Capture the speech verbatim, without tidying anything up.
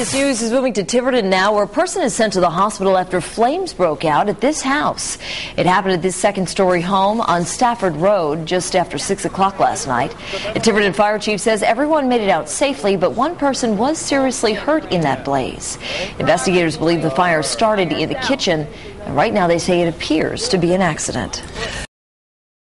This news is moving to Tiverton now, where a person is sent to the hospital after flames broke out at this house. It happened at this second-story home on Stratford Road just after six o'clock last night. The Tiverton Fire Chief says everyone made it out safely, but one person was seriously hurt in that blaze. Investigators believe the fire started in the kitchen, and right now they say it appears to be an accident.